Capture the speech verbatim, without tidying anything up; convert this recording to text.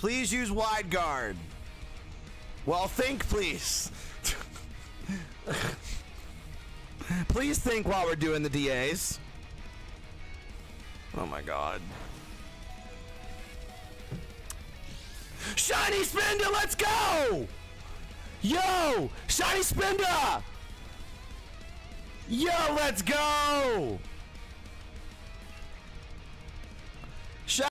Please use wide guard. Well, think, please. Please think while we're doing the D As. Oh my god. Shiny Spinda, let's go! Yo! Shiny Spinda! Yo, let's go!